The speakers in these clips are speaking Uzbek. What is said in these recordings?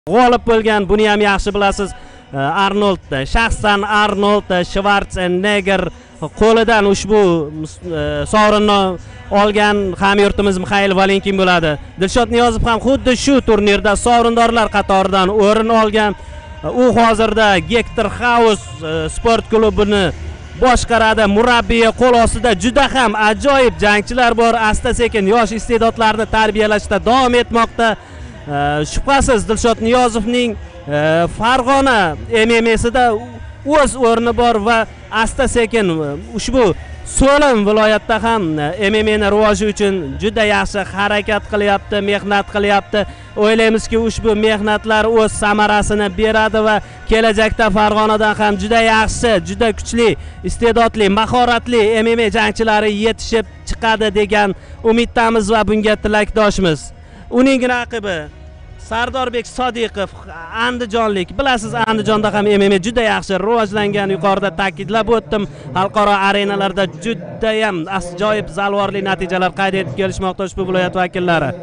g'olib bo'lgan, buni ham yaxshi bilasiz. Arnold, shaxsan Arnold Schwarzenegger qo'lidan ushbu sovrinni olgan hamyurtimiz Mixail Valenkin bo'ladi. Dilshod Niyozov ham xuddi shu turnirda sovrindorlar qatoridan o'rin olgan. U hozirda Gektor House sport klubini boshqaradi. Murabbiyi qo'l ostida juda ham ajoyib jangchilar bor. Asta-sekin yosh iste'dodlarni tarbiyalashda davom etmoqda. Shubhasiz Dilshod Niyozovning Farg'ona MMA'sida o'z o'rni bor va asta-sekin ushbu So'lim viloyatda ham MMA'ning rivoji uchun juda yaxshi harakat qilyapti, mehnat qilyapti. O'ylaymizki, ushbu mehnatlar o'z samarasini beradi va kelajakda Farg'onadan ham juda yaxshi, juda kuchli, iste'dodli, mahoratli MMA jangchilari yetishib chiqadi degan umiddamiz va bunga tilakdoshmiz. Uning raqibi Sardorbek Sodiqov, andijonlik. Bilasiz, Andijonda ham MMA juda yaxshi rivojlangan, yuqorida ta'kidlab o'tdim. Xalqaro arenalarda juda ham ajoyib zalvorli natijalar qayd etib kelishmoqda ushbu viloyat vakillari.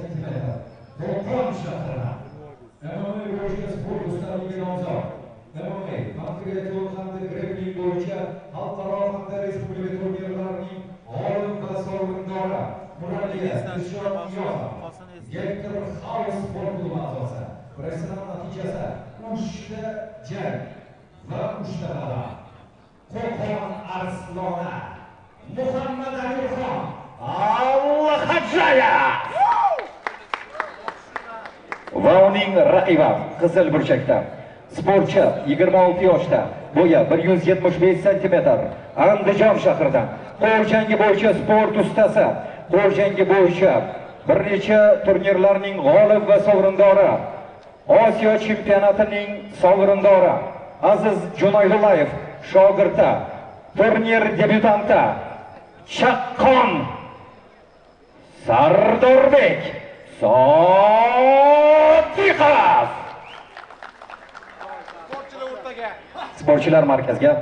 Gektor House sport klubi a'zosi. Professional natijasi 3 ta jang va 3 ta g'alaba. Qo'qon Arsloni Muhammad Amirxon Allohajaya va uning raqibi qizil burchakda sportchi 26 yoshda, bo'yi 175 cm, Andijon shahridan. Qo'l jangi bo'yicha sport ustasi, qo'l jangi bo'yicha bir necha turnirlarning g'olib va sovrindori, Osiyo chempionatining sovrindori Aziz Jo'noydullayev shogirdi, turnir debyutanti Chaqqon Sardorbek Sodiqov. Sportchilar markazga.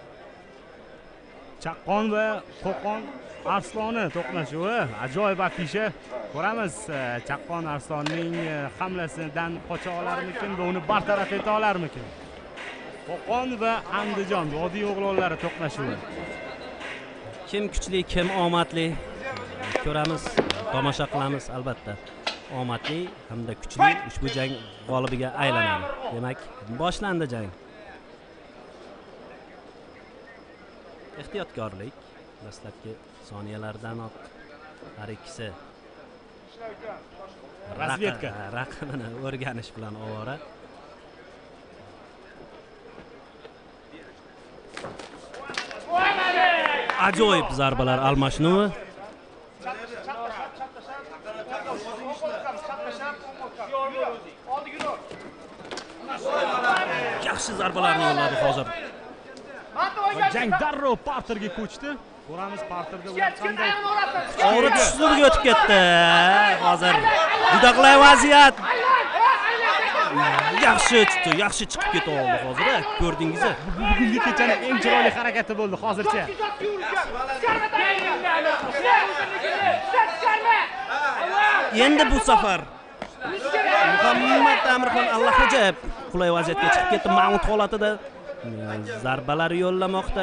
Chaqqon va Qo'qon Arsloni to'qnashuvi ajoyib afisha. Ko'ramiz, Chaqqon Arslonning hamlasidan qocha olarmikin va uni bartaraf eta olarmikin. Qo'qon va Andijon vodiy o'g'lonlari to'qnashuvi. Kim kuchli, kim omadli? Ko'ramiz, tomosha qilamiz albatta. Omadli hamda kuchli ushbu jang g'olibiga aylanadi. Demak, boshlandi jang. Ehtiyotkorlik dastlabki soniyalardanoq har ikkisi raqibini o'rganish bilan ovora. Ajoyib zarbalar almashinuvi. Yaxshi zarbalarni yo'lladi hozir. Jang darrov parterga ko'chdi. Ko'ramiz, parterda ular qanday og'ir tushirib o'tib ketdi. Hozir juda qulay vaziyat. Yaxshi chiqib ketdi oldi hozir. Ko'rdingiz? bugungi kechaning eng chiroyli harakati bo'ldi hozircha. Endi bu safar Muhammad Amirxon Allohajab qulay vaziyatga chiqib ketdi. Ma'mud holatida zarbalar yo'llamoqda.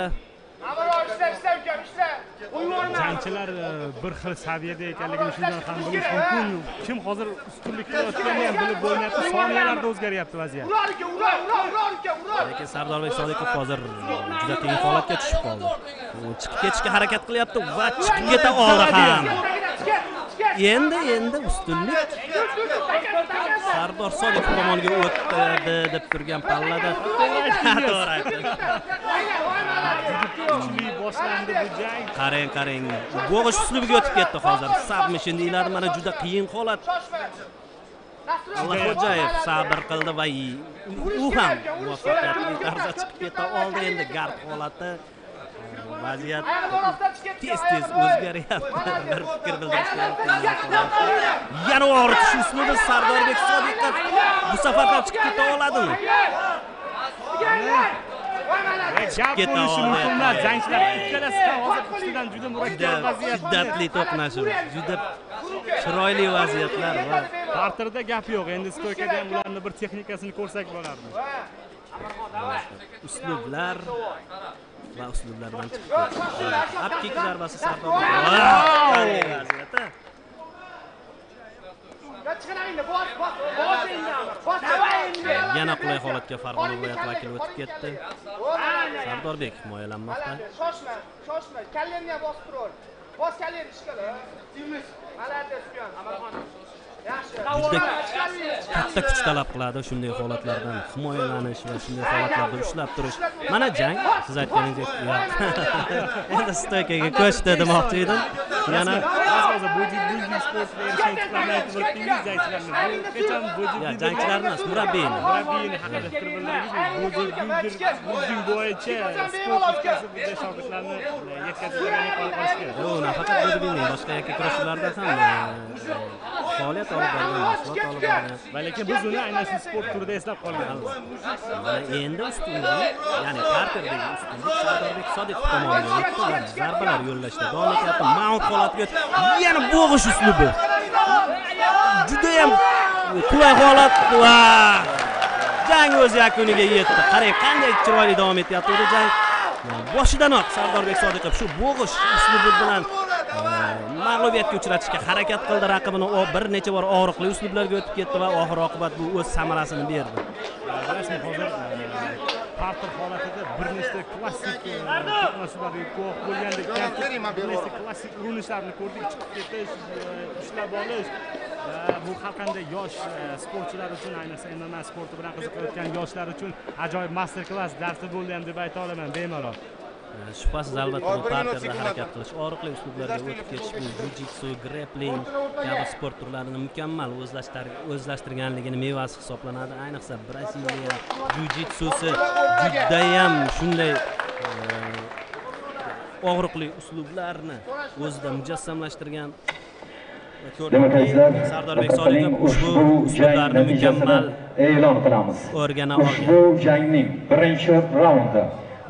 Jangchilar bir xil saviyada ekanligini shundan ham bilish mumkin. Kim hozir ustunlik qilayotganini ham bilib bo'lmayapti. Soniyalarda o'zgaryapti vaziyat. Lekin Sardorbek Sodiqov hozir juda qiyin holatga tushib qoldi. U chiqib ketishga harakat qilyapti va chiqib keta oldi ham. Endi ustunlik Sardor Sodiqov tomoniga o'tdi deb turgan pallada to'g'ri aytdi. Kuchli boshlandi bu jang. Qarang. Bo'g'ish uslubiga o'tib ketdi hozir. Submission deyiladi, mana juda qiyin holat. Allohjoyev sabr qildi va u ham muvaffaqiyatli tarzda chiqib keta oldi. Endi gard holati, vaziyat tez o'zgaryapti. Bir fikr bildirishga yana og'ritish uslubi Sardorbek Sodiqov bu safar ham chiqib keta oladimi? Jangchilar ikkalasi ham hozir ustidan juda murakkab vaziyat. Shiddatli to'qnashuv, juda chiroyli vaziyatlar va Parterda gap yo'q. Endi stoykada ham ularning bir texnikasini ko'rsak bo'lardi. Uslublar va uslublardan chiqib ketdi. Apkik zarbasi Sardor. Yana qulay holatga Farg'ona viloyat vakili o'tib ketdi. Sardorbek himoyalanmoqda. Shoshma. Kallenni ham bosib tur. Bos kallenni ishqala. Malades buyon. Amarxon. Juda katta kuch talab qiladi shunday holatlardan himoyalanish va shunday holatlarda ushlab turish. Mana jang siz aytganingizdek endi stoykaga ko'chdi demoqchi edim. Yana jangchilarni emas, murabbiyni haqida fikr bildiringiz. Building bo'yicha sport o'tkazib bunday shogirdlarni yetkazadigan qolish kerak. Yo'q, nafaqat building, boshqa yakka kurashlarda ham faoliyat olib borgan, mashg'ulot olib borgan. Va lekin biz uni aynan shu sport turida eslab qolganmiz. Mana endi ustunlik, ya'ni parterdagi ustunlik Sardorbek Sodiqov tomonidan o'tdi va zarbalar yo'llashda davom etyapti. Mount holatiga yana bo'g'ish uslubi. Juda ham qulay holat va jang o'z yakuniga yetdi. Qarang, qanday chiroyli davom etyapti bu jang. Boshidanoq Sardorbek Sodiqov shu bo'g'ish uslubi bilan mag'lubiyatga uchratishga harakat qildi raqibini. O bir necha bor og'riqli uslublarga o'tib ketdi va oxir oqibat bu o'z samarasini berdi. Rasmiy hozir parter holatida bir nechta klassik to'qnashuvlarga guvoh bo'lgandek, bir nechta klassik urinishlarni ko'rdik. Chiqib ketish, ushlab olish. Bu har qanday yosh sportchilar uchun, ayniqsa MMA sporti bilan qiziqayotgan yoshlar uchun ajoyib master klass darsi bo'ldi ham deb ayta olaman bemalol. Shubhasiz albatta bu parterda harakat qilish, og'riqli uslublarga o'tib ketish, bu jiu-jitsu, grappling kabi sport turlarini mukammal o'zlashtirganligini mevasi hisoblanadi. Ayniqsa Braziliya jiu-jitsusi juda ham shunday og'riqli uslublarni o'zida mujassamlashtirgan. Sardorbek Sodiqov ushbu uslublarni mukammal e'lon qilamiz. O'rgana olgan. Bu jangning birinchi raundi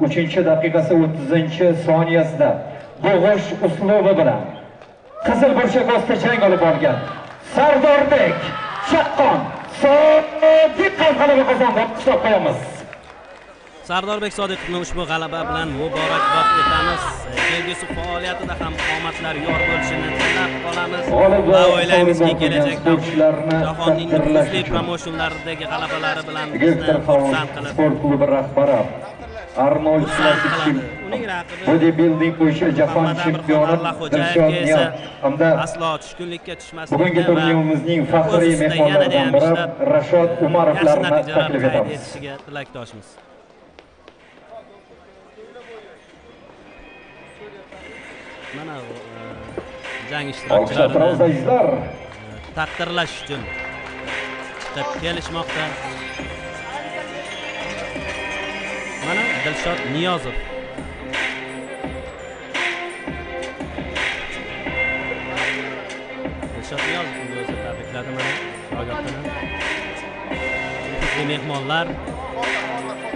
3-soniyasida bo'g'ish uslubi bilan qizil burchak ostida jang olib borgan Sardorbek Chaqqon Sodiqov g'alaba qozondi deb hisob qo'yamiz. Sardorbek Sodiqovning ushbu g'alaba bilan muborakbod etamiz. Kelgusi faoliyatida ham omadlar yor bo'lishini tilab qolamiz va o'ylaymizki, kelajakda jahonning nufuzli promotionlaridagi g'alabalari bilan bizni xursand qilib sport klubi rahbari Arnold Schwarzenegger uning raqibi bodybuilding bo'yicha jahon chempioni Dilshod Niyozov hamda aslo tushkunlikka tushmaslikka bugungi turnirimizning faxriy mehmonlaridan biri Rashod Umarovlarni taklif etamiz. Tilakdoshmiz. Mana jang ishtirokchilarini taqdirlash uchun chiqib kelishmoqda. Mana Dilshod Niyozov. Dilshod Niyozovning o'zi tabrikladi mana shogirdini. Mehmonlar